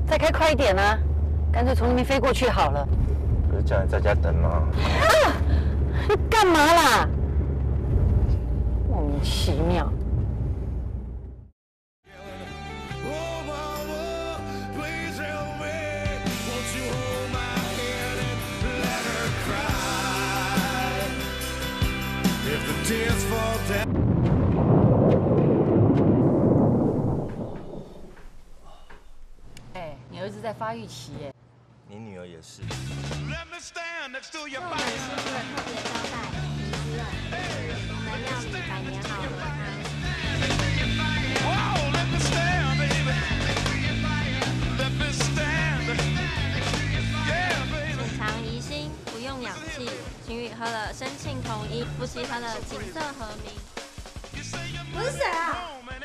再开快一点啊！干脆从那边飞过去好了。 不是叫你在家等吗？ 啊！你干嘛啦？莫名其妙。 哎，你儿子在发育期耶。 你女儿也是。 我们师傅的特别招待，我们料理百年好河汤。品尝宜兴，不用氧气，情侣喝了深沁统一，夫妻喝了景色和鸣。 不是水啊！